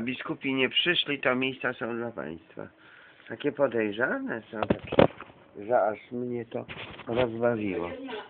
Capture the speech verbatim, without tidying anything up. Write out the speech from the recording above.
biskupi nie przyszli, to miejsca są dla państwa. Takie podejrzane są, takie, że aż mnie to rozbawiło.